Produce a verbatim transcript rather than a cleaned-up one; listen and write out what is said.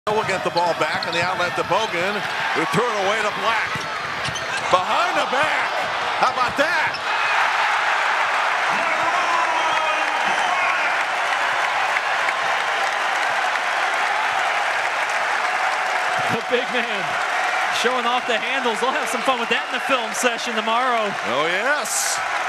Will get the ball back on the outlet to Bogan, who threw it away to Black. Behind the back. How about that? The big man showing off the handles. They'll have some fun with that in the film session tomorrow. Oh, yes.